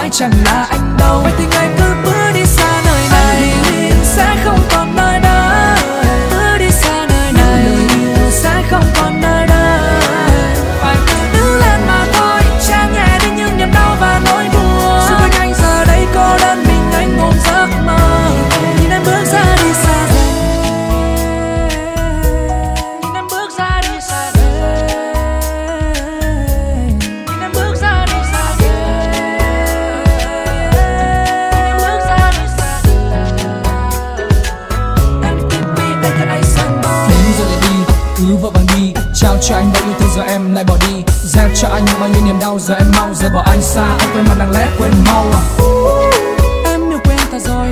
chẳng là anh đâu. Vậy thì ngày cứ bước đi xa nơi này, sẽ không còn nơi đây. Bước đi xa nơi này, sẽ không còn nơi đây. Phải cứ đứng lên mà thôi, che nhẹ đi những niềm đau và nỗi buồn. Xung quanh anh giờ đây cô đơn mình anh ôm giấc mơ. Nhìn em bước ra đi xa rồi, nhìn em bước ra đi xa rồi, nhìn em bước ra đi xa rồi, em bước ra đi xa rồi. Em keep me like an ice and ball. Đến giờ lại đi, cứ vội vàng đi. Trao cho anh bao yêu thương giờ em lại bỏ đi. Gieo cho anh bao nhiêu niềm đau giờ em mau rời bỏ anh xa. Anh quên mặt lặng lẽ quên mau à. Em yêu quên ta rồi,